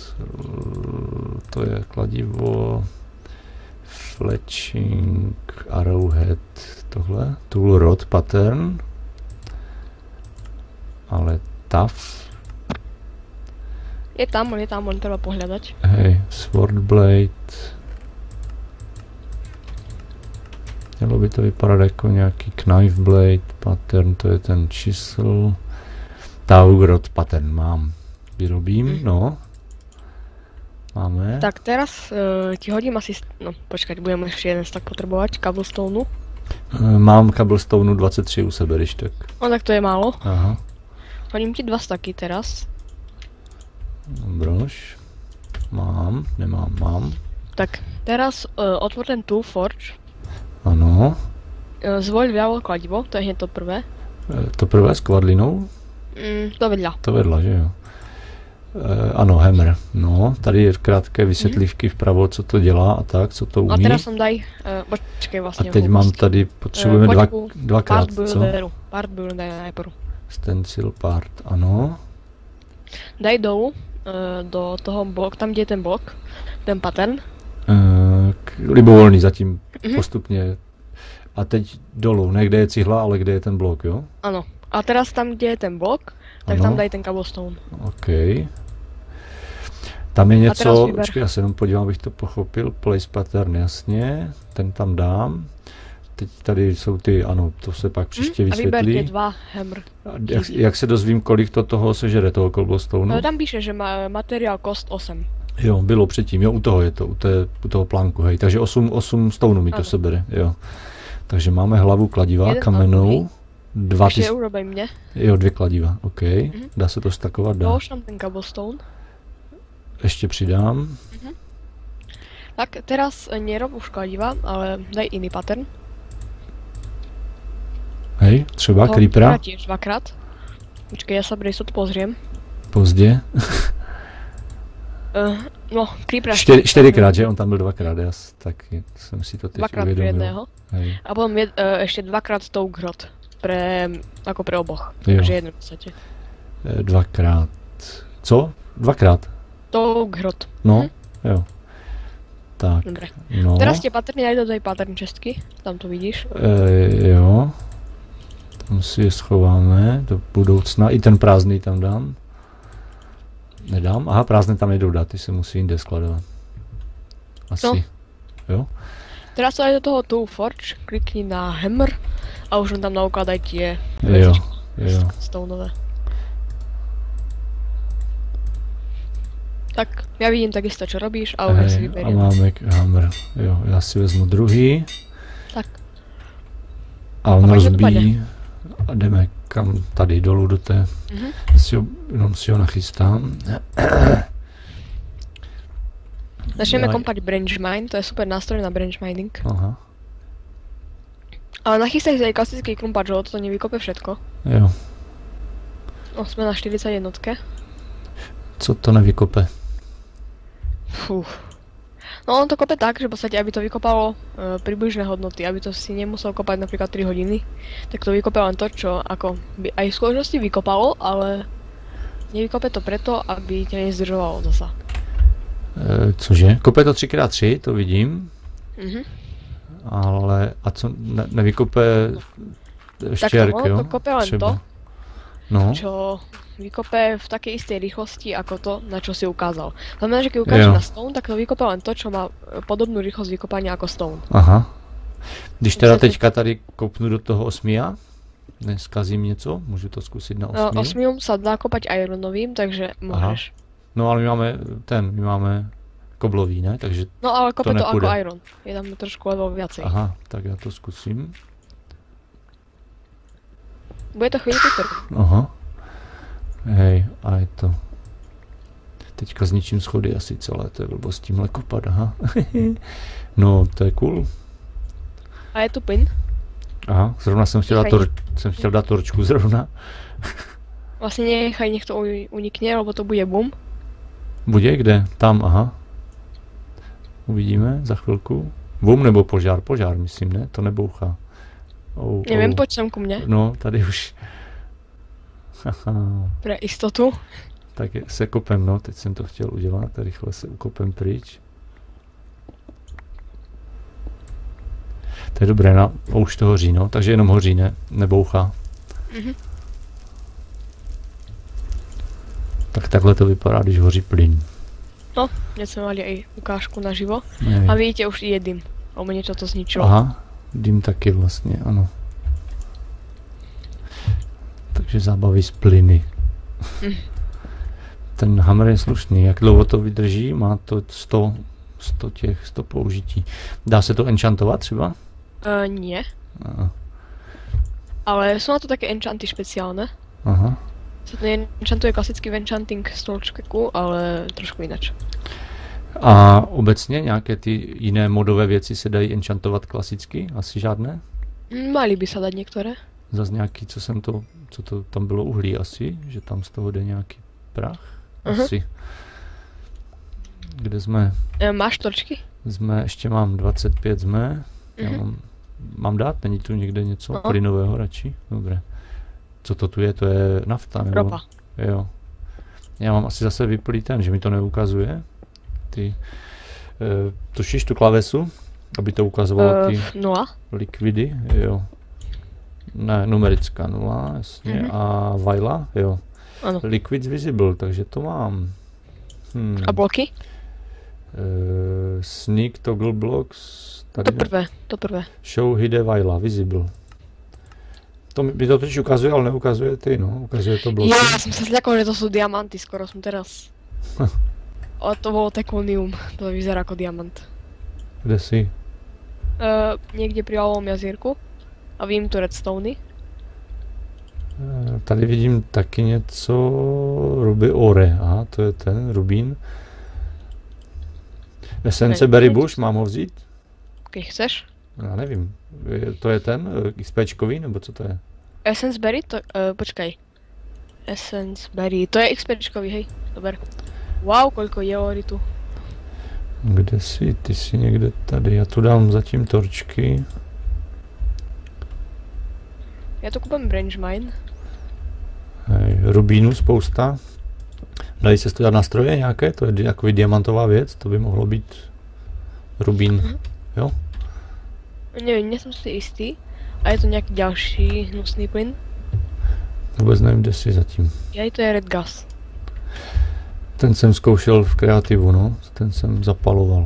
Speaker 1: to je kladivo. Fletching, arrowhead, tohle. Tool rod pattern. Ale tough
Speaker 2: Je tam, on je tam, on treba pohľadať.
Speaker 1: Hej, Swordblade. Mělo by to vypadat jako nějaký Knife Blade pattern, to je ten čísl. Taugrot pattern mám. Vyrobím, mm. no. Máme.
Speaker 2: Tak teraz uh, ti hodím asi, no počkať, budeme ešte jeden stack potrebovať, cobblestoneu.
Speaker 1: Mám cobblestoneu dvacet tři u sebe, když tak.
Speaker 2: No tak to je málo.
Speaker 1: Aha.
Speaker 2: Hodím ti dva stacky teraz.
Speaker 1: Dobroš. Mám, nemám, mám.
Speaker 2: Tak, teraz uh, otvor ten Tool Forge.
Speaker 1: Ano.
Speaker 2: Uh, zvoľ ľavo kladivo, to je hneď to prvé.
Speaker 1: E, to prvé s kvadlinou?
Speaker 2: Mm, to vedľa.
Speaker 1: To vedla, že jo. E, ano, hammer. No, tady je krátké vysvětlivky mm. vpravo, co to dělá a tak, co to umí.
Speaker 2: A teraz som daj, uh, počkej vlastne.
Speaker 1: A teď mám tady, potřebujeme uh, dva, dvakrát,
Speaker 2: part
Speaker 1: co?
Speaker 2: Builderu. Part builder daj najprv.
Speaker 1: Stencil part, ano.
Speaker 2: Daj dolu, uh, do toho blok, tam kde je ten blok, ten pattern.
Speaker 1: Uh, libovolný zatím
Speaker 2: Mm-hmm.
Speaker 1: postupně. A teď dolů, ne kde je cihla, ale kde je ten blok, jo?
Speaker 2: Ano. A teraz tam, kde je ten blok, tak ano. Tam daj ten cobblestone.
Speaker 1: OK. Tam je něco, počkej, já se jenom podívám, abych to pochopil. Place pattern, jasně, ten tam dám. Teď tady jsou ty, ano, to se pak příště
Speaker 2: hmm?
Speaker 1: vysvětlí.
Speaker 2: A vyber dva hammer.
Speaker 1: Jak, jak se dozvím, kolik to toho sežere, toho cobblestoneu?
Speaker 2: No, tam píše, že má materiál cost osm.
Speaker 1: Jo, bylo předtím, jo, u toho je to, u, té, u toho plánku, hej, takže osm stonů mi to ano. sebere, jo. Takže máme hlavu kladiva, jeden kamenou, dva ty...
Speaker 2: Ještě urobej mě.
Speaker 1: Jo, dvě kladiva, OK, mm-hmm. Dá se to stakovat, dá.
Speaker 2: Dolož tam ten cobblestone.
Speaker 1: Ještě přidám.
Speaker 2: Mm-hmm. Tak, teraz nerob už kladiva, ale daj jiný pattern.
Speaker 1: Hej, třeba
Speaker 2: to
Speaker 1: creepera.
Speaker 2: To tiež dvakrát. Počkej, ja sa brejsot pozriem.
Speaker 1: Pozdě.
Speaker 2: Uh, no, creepera...
Speaker 1: Čtyři, čtyřikrát, že? On tam byl dvakrát, já tak jsem si to teď
Speaker 2: dvakrát
Speaker 1: uvědomil.
Speaker 2: Dvakrát jedného.
Speaker 1: Hej.
Speaker 2: A potom je, uh, ešte dvakrát Tougrot. Pre, ako pre oboch.
Speaker 1: Jo.
Speaker 2: Takže jedno v podstate.
Speaker 1: E, dvakrát... Co? Dvakrát?
Speaker 2: Tougrot.
Speaker 1: No,
Speaker 2: hm?
Speaker 1: jo. Tak,
Speaker 2: dobre.
Speaker 1: No.
Speaker 2: Teraz tie paterny aj dodaj pattern čestky. Tam to vidíš.
Speaker 1: E, jo. Tam si je schováme do budoucna. I ten prázdný tam dám. Nedám? Aha, prázdné tam nejdou dát, ty se musí jinde skladovat. Asi.
Speaker 2: No.
Speaker 1: Jo?
Speaker 2: Teraz sa aj do toho Tool Forge, klikni na hammer a už tam naukladaj tie
Speaker 1: jo, jo.
Speaker 2: stoneové. Tak, ja vidím takisto, čo robíš a už si vyberiem.
Speaker 1: A máme hammer, jo, já si vezmu druhý.
Speaker 2: Tak.
Speaker 1: A on a rozbíjí a jdeme kam tady dolů do té, mm-hmm. si ho, jenom si ho nachystám.
Speaker 2: Začneme ja... kompať branch mine, to je super nástroj na branch mining.
Speaker 1: Aha.
Speaker 2: Ale nachystaj si aj klasický krumpač, že to nevykope všetko.
Speaker 1: Jo.
Speaker 2: No, sme na štyridsať jednotke.
Speaker 1: Co to nevykope?
Speaker 2: Fú. No on to kope tak, že v podstate, aby to vykopalo e, približné hodnoty, aby to si nemusel kopať napríklad tri hodiny, tak to vykope len to, čo ako by aj v skutočnosti vykopalo, ale nevykope to preto, aby ťa nezdržovalo zasa.
Speaker 1: E, cože? Kope to tři krát tři, to vidím.
Speaker 2: Mhm.
Speaker 1: Ale a co ne, nevykope štěrk,
Speaker 2: tak
Speaker 1: jo?
Speaker 2: Tak to kope len
Speaker 1: třeba.
Speaker 2: to,
Speaker 1: no.
Speaker 2: čo vykope v takej istej rýchlosti ako to, na čo si ukázal. Znamená, že keď ukáže na stone, tak to vykope len to, čo má podobnú rýchlosť vykopania ako stone.
Speaker 1: Aha. Když teda teďka tady kopnu do toho osmia, neskazím něco, můžu to zkusit na osmiu?
Speaker 2: No, osmium sa dá kopať ironovým, takže môžeš.
Speaker 1: Aha. No ale my máme ten, my máme koblový, ne? Takže
Speaker 2: no ale kope to, to
Speaker 1: ako
Speaker 2: iron. Je tam trošku level viacej.
Speaker 1: Aha, tak já to zkusím.
Speaker 2: Bude to chvíľku trvať.
Speaker 1: Aha. Hej, a je to... Teďka zničím schody asi celé, to je blbost tímhle kopat, aha. No, to je cool.
Speaker 2: A je tu pin.
Speaker 1: Aha, zrovna jsem chtěl, dát, tor jsem chtěl dát torčku zrovna.
Speaker 2: Vlastně nechaj, nech to unikne, lebo to bude boom.
Speaker 1: Bude? Kde? Tam, aha. Uvidíme za chvilku. Boom nebo požár? Požár, myslím, ne? To nebouchá. Oh,
Speaker 2: Nevím,
Speaker 1: oh.
Speaker 2: pojď sem ku mně.
Speaker 1: No, tady už.
Speaker 2: Pre istotu.
Speaker 1: Tak se kopem, no, teď jsem to chtěl udělat, a rychle se ukopem pryč. To je dobré, no, už to hoří, no, takže jenom hoří, ne, nebouchá.
Speaker 2: Mhm.
Speaker 1: Tak takhle to vypadá, když hoří plyn.
Speaker 2: No, dnes jsme mali i ukážku naživo.
Speaker 1: Nej.
Speaker 2: A vidíte, už je dym. O mě to zničilo.
Speaker 1: Aha, dým taky vlastně, ano. Takže zábavy z plyny.
Speaker 2: Hm.
Speaker 1: Ten hammer je slušný, jak dlouho to vydrží, má to sto, sto těch, sto použití. Dá se to enchantovat třeba?
Speaker 2: Uh, nie.
Speaker 1: Aha.
Speaker 2: Ale jsou na to také enchanty špeciálne.
Speaker 1: Aha.
Speaker 2: Se to enchantuje klasický enchanting stolčku, ale trošku jinak.
Speaker 1: A obecně nějaké ty jiné modové věci se dají enchantovat klasicky? Asi žádné?
Speaker 2: Mali by se dát některé.
Speaker 1: Zas nějaký, co jsem to, co to tam bylo uhlí asi, že tam z toho jde nějaký prach?
Speaker 2: Uh-huh.
Speaker 1: Asi. Kde jsme?
Speaker 2: E, máš torčky?
Speaker 1: Jsme, ještě mám dvacet pět jsme. Já
Speaker 2: Uh-huh.
Speaker 1: mám, mám dát? Není tu někde něco
Speaker 2: Uh-huh.
Speaker 1: plynového radši? Dobré. Co to tu je? To je nafta nebo?
Speaker 2: Ropa.
Speaker 1: Jo. Já mám asi zase vyplý ten, že mi to neukazuje. Ty, e, tušíš tu klavesu? Aby to ukazovalo ty
Speaker 2: Uh, nula.
Speaker 1: likvidy? Jo. Ne, numerická nula, jasně.
Speaker 2: Mhm.
Speaker 1: A vajla? Jo.
Speaker 2: Ano.
Speaker 1: Liquids visible, takže to mám. Hmm.
Speaker 2: A bloky?
Speaker 1: E, sneak toggle blocks. Tady
Speaker 2: To
Speaker 1: ne.
Speaker 2: prvé, to prvé.
Speaker 1: Show hide vajla, visible. To mi mi to totiž ukazuje, ale neukazuje ty, no. Ukazuje to bloky.
Speaker 2: Ja som sa zľakol, že to sú diamanty, skoro som teraz. Ale to bolo tekonium, to vyzerá ako diamant.
Speaker 1: Kde jsi?
Speaker 2: Uh, niekde pri Alovom jazírku. A vidím tu redstony.
Speaker 1: E, tady vidím taky něco. Ruby ore. Aha, to je ten, rubín. Essence
Speaker 2: Ne,
Speaker 1: berry
Speaker 2: ne,
Speaker 1: bush, mám ho vzít?
Speaker 2: Keď chceš.
Speaker 1: Já nevím. Je- To je ten eh, XPčkový, nebo co to je?
Speaker 2: Essence Berry, to, uh, počkaj. Essence Berry, to je XPčkový, hej, dober. Wow, koľko je tu.
Speaker 1: Kde jsi? Ty jsi někde tady. Já tu dám zatím torčky.
Speaker 2: Ja tu kúpam branch mine.
Speaker 1: Hej, rubínu spousta. Dají se to dát na stroje nějaké? To je di- takový diamantová věc. To by mohlo být rubín.
Speaker 2: Mhm.
Speaker 1: Jo?
Speaker 2: Neviem, nie som si istý. A je to nejaký ďalší hnusný plyn.
Speaker 1: Vůbec nevím, kde jsi zatím.
Speaker 2: Aj to je red gas.
Speaker 1: Ten jsem zkoušel v kreativu, no. Ten jsem zapaloval.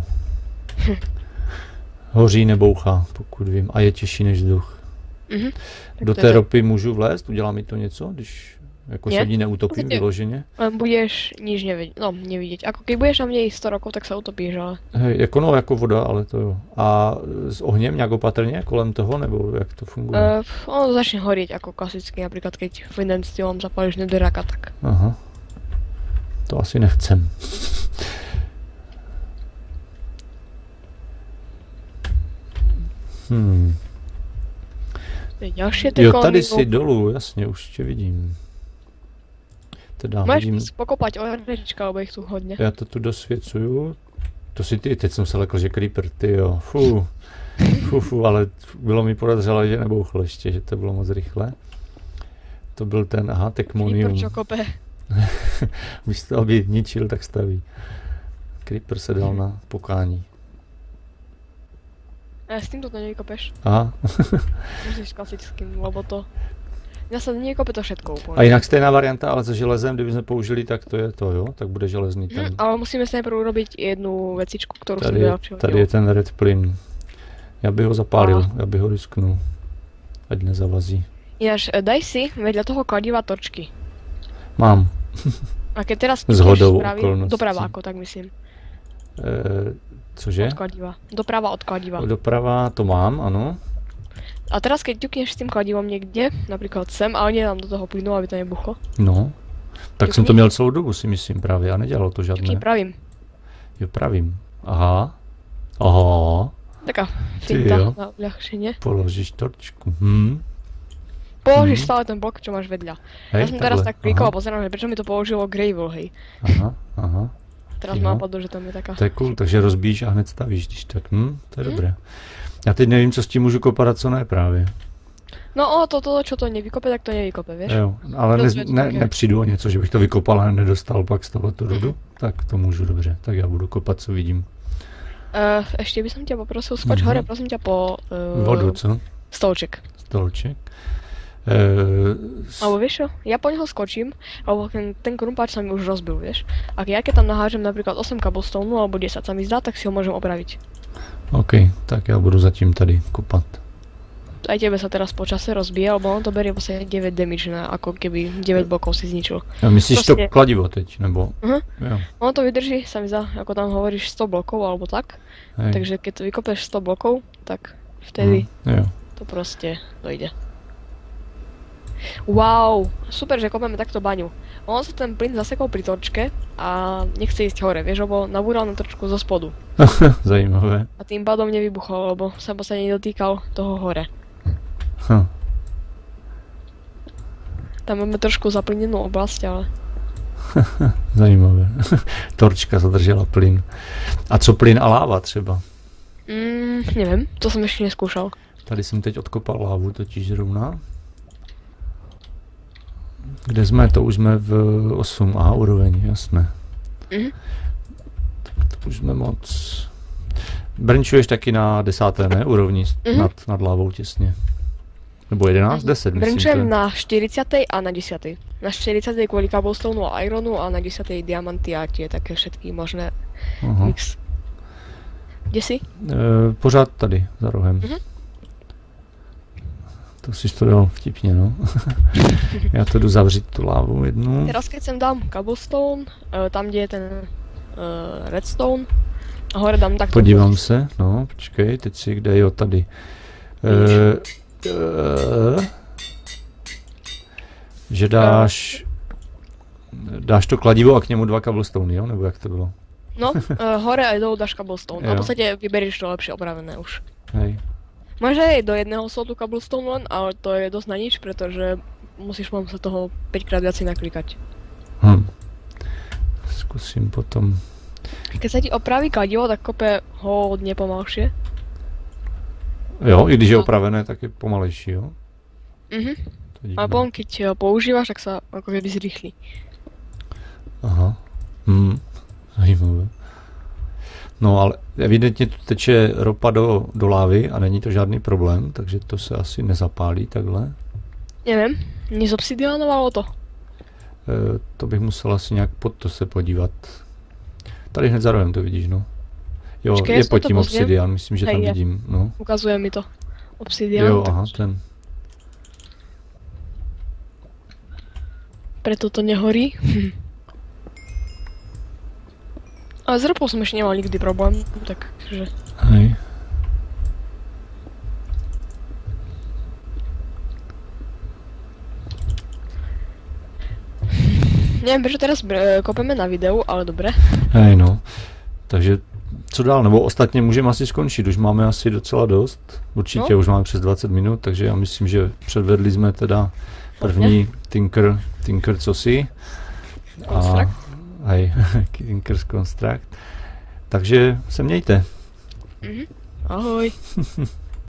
Speaker 1: Hoří, nebouchá, pokud vím. A je těžší než vzduch.
Speaker 2: Mhm.
Speaker 1: Do
Speaker 2: to
Speaker 1: té
Speaker 2: je to.
Speaker 1: ropy můžu vlézt? Udělá mi to něco, když jako
Speaker 2: Nie.
Speaker 1: se v ní neutopím
Speaker 2: Určitě.
Speaker 1: vyloženě?
Speaker 2: Len budeš nič nevidieť, no nevidieť. Ako keď budeš na nej sto rokov, tak sa utopíš, ale...
Speaker 1: Hej, jako no, jako voda, ale to jo. A s ohněm nějak opatrně kolem toho, nebo jak to funguje?
Speaker 2: Uh, ono začne horieť ako klasicky, napríklad keď Flint Steelom zapálíš nederaka, tak...
Speaker 1: Aha. To asi nechcem. Hmm.
Speaker 2: To je ďalšie
Speaker 1: Jo,
Speaker 2: tekonium.
Speaker 1: tady si dolů, jasně, už tě vidím. Teda vidím,
Speaker 2: Môžeš pokopať orečka, lebo ich tu hodne.
Speaker 1: já to tu dosvěcuju. To si ty, teď jsem se lekl, že creeper, ty jo, fu, fu, fu, ale bylo mi podezřelo, že nebouchl ještě, že to bylo moc rychle. To byl ten, aha, tekmonium.
Speaker 2: Creeper, čo kope.
Speaker 1: Místo, aby ničil, tak staví. Creeper se dal na pokání.
Speaker 2: A s týmto to nevykopeš.
Speaker 1: Aha.
Speaker 2: Musíš s klasickým, lebo to... Ja sa nevykope to všetko úplne.
Speaker 1: A jinak stejná varianta, ale se železem, kdyby jsme použili, tak to je to, jo? Tak bude železný ten.
Speaker 2: Hm, ale musíme si najprv urobiť jednu vecičku, ktorú
Speaker 1: Tady
Speaker 2: som
Speaker 1: je,
Speaker 2: ďalšieho
Speaker 1: tady je ten red plyn. Já bych ho zapálil,
Speaker 2: Aha.
Speaker 1: já bych ho risknul. Ať nezavazí.
Speaker 2: Ináč, e, daj si vedľa toho kladiva torčky.
Speaker 1: Mám.
Speaker 2: A keď teraz
Speaker 1: S hodou
Speaker 2: spraví,
Speaker 1: okolností.
Speaker 2: doprava ako, tak myslím.
Speaker 1: E, cože?
Speaker 2: Od kladiva. Doprava od kladiva.
Speaker 1: Doprava to mám, ano.
Speaker 2: A teraz keď ťukneš s tým kladivom niekde, napríklad sem, ale nedám do toho plynu, aby to nebuchlo.
Speaker 1: No. Tak
Speaker 2: Ťukni.
Speaker 1: jsem to měl celou dobu, si myslím právě, a nedělalo to žádné.
Speaker 2: Ťukni pravým.
Speaker 1: Jo, pravím. Aha. Aha.
Speaker 2: Taká
Speaker 1: Ty
Speaker 2: finta
Speaker 1: jo.
Speaker 2: na ľahšenie.
Speaker 1: Položíš torčku. Hm.
Speaker 2: Položíš
Speaker 1: Mhm.
Speaker 2: stále ten blok, čo máš vedľa.
Speaker 1: Hej,
Speaker 2: Ja som teraz
Speaker 1: takhle.
Speaker 2: tak klikol a
Speaker 1: Aha,
Speaker 2: pozerám, že prečo mi to položilo Gravel, hej.
Speaker 1: aha, aha.
Speaker 2: Teraz
Speaker 1: Jo.
Speaker 2: mám napadlo, že tam je taká...
Speaker 1: To je cool, takže rozbíjíš a hned stavíš, když tak. Hm, to je
Speaker 2: Hm.
Speaker 1: dobré. Já teď nevím, co s tím můžu kopat a co ne právě.
Speaker 2: No ono to, to, čo to nevykope, tak to nevykope, vieš?
Speaker 1: Jo, ale
Speaker 2: To
Speaker 1: ne,
Speaker 2: je to
Speaker 1: ne,
Speaker 2: také.
Speaker 1: nepřijdu o něco, že bych to vykopal a nedostal pak z toho tu
Speaker 2: Mhm.
Speaker 1: rudu. Tak to můžu dobře, tak já budu kopat, co vidím.
Speaker 2: Uh, ešte by som ťa poprosil, skoč
Speaker 1: Mhm.
Speaker 2: hore, prosím ťa po... Uh,
Speaker 1: Vodu, co?
Speaker 2: Stolček.
Speaker 1: Stolček. Uh,
Speaker 2: Alebo vieš čo, ja po neho skočím, alebo ten, ten krumpáč sa mi už rozbil, vieš. Ak ja keď tam nahážem napríklad osem cobblestone alebo desať sa mi zdá, tak si ho môžem opraviť.
Speaker 1: OK, tak já budu zatím tady kopat.
Speaker 2: Aj tebe sa teraz po čase rozbíja, lebo on to berie vlastne deväť damage na ako keby deväť blokov si zničil.
Speaker 1: A myslíš
Speaker 2: Proste...
Speaker 1: to kladivo teď, nebo?
Speaker 2: Uh-huh.
Speaker 1: Jo.
Speaker 2: Ono to vydrží, sa mi zdá, ako tam hovoríš sto blokov alebo tak.
Speaker 1: Hej.
Speaker 2: Takže keď to vykopeš sto blokov, tak vtedy
Speaker 1: Mm, jo.
Speaker 2: to proste dojde. Wow, super, že kopeme takto baňu. On sa ten plyn zasekol pri torčke a nechce ísť hore, vieš, lebo nabúral na torčku zo spodu.
Speaker 1: Zajímavé.
Speaker 2: A tým pádom nevybuchol, lebo sa sa nedotýkal toho hore.
Speaker 1: Hm.
Speaker 2: Tam máme trošku zaplnenú oblasť, ale...
Speaker 1: Zajímavé. Torčka zadržela plyn. A co plyn a láva třeba?
Speaker 2: Mm, neviem, to som ešte neskúšal.
Speaker 1: Tady jsem teď odkopal lávu totiž zrovna. Kde jsme? To už jsme v osm A úroveň, jasné.
Speaker 2: Mhm.
Speaker 1: Tak to už jsme moc... Brnčuješ taky na desáté, ne? Úrovni
Speaker 2: Mhm.
Speaker 1: nad, nad lávou těsně. Nebo jedenáct, deset, myslím.
Speaker 2: Brnčujem na štyridsiatej a na desiatej. Na štyridsiatej kvôli cobblestoneu a ironu a na desiatej diamanty a tie také všetky možné
Speaker 1: Aha.
Speaker 2: mix. Kde si?
Speaker 1: E, pořád tady, za rohem.
Speaker 2: Mhm.
Speaker 1: To si to dal vtipně, no. Já to jdu zavřít tu lávu jednu.
Speaker 2: Teraz keď sem dám cobblestone, uh, tam kde je ten uh, redstone, a hore dám takto.
Speaker 1: Podívám se, no, počkej, teď si, kde jo, tady. E, e, že dáš, dáš to kladivo a k němu dva cobblestone, jo, nebo jak to bylo?
Speaker 2: No, uh, hore aj dolu dáš cobblestone. A
Speaker 1: Jo.
Speaker 2: v podstate vyberieš to lepšie opravené už.
Speaker 1: Hej.
Speaker 2: Môže aj do jedného slotu cobblestone len, ale to je dosť na nič, pretože musíš potom sa toho päť krát viacej naklikať.
Speaker 1: Hm. Zkusím potom.
Speaker 2: Keď sa ti opraví kladivo, tak kope hodne pomalšie.
Speaker 1: Jo, i když je opravené, tak je pomalejší, jo?
Speaker 2: Mhm.
Speaker 1: To je divné.
Speaker 2: A potom keď ho používaš, tak sa ako keby zrýchli.
Speaker 1: Aha. Hm. Zajímavé. No ale evidentně tu teče ropa do, do lávy a není to žádný problém, takže to se asi nezapálí takhle.
Speaker 2: Neviem, nezobsidianovalo to.
Speaker 1: E, to bych musel asi nějak pod to se podívat. Tady hned za rohem to vidíš, no. Jo,
Speaker 2: Počkej,
Speaker 1: je
Speaker 2: já se
Speaker 1: pod
Speaker 2: to
Speaker 1: tím
Speaker 2: pozriem.
Speaker 1: obsidian, myslím, že
Speaker 2: Hej,
Speaker 1: tam
Speaker 2: je.
Speaker 1: vidím, no.
Speaker 2: Ukazuje mi to. Obsidian.
Speaker 1: Jo,
Speaker 2: tak
Speaker 1: aha, ten.
Speaker 2: Preto to nehorí. Ale s ropou som ešte nemal nikdy problém, takže...
Speaker 1: Hej.
Speaker 2: Neviem, prečo teraz e, kopeme na videu, ale dobre.
Speaker 1: Hej, no. Takže co dál? Nebo ostatně můžeme asi skončit, už máme asi docela dost. Určitě
Speaker 2: No.
Speaker 1: už máme přes dvacet minut, takže já myslím, že předvedli jsme teda první Tinker, Tinker cosi. A,
Speaker 2: Construct.
Speaker 1: hej, Tinker's Construct. Takže se mějte.
Speaker 2: Mhm. Ahoj.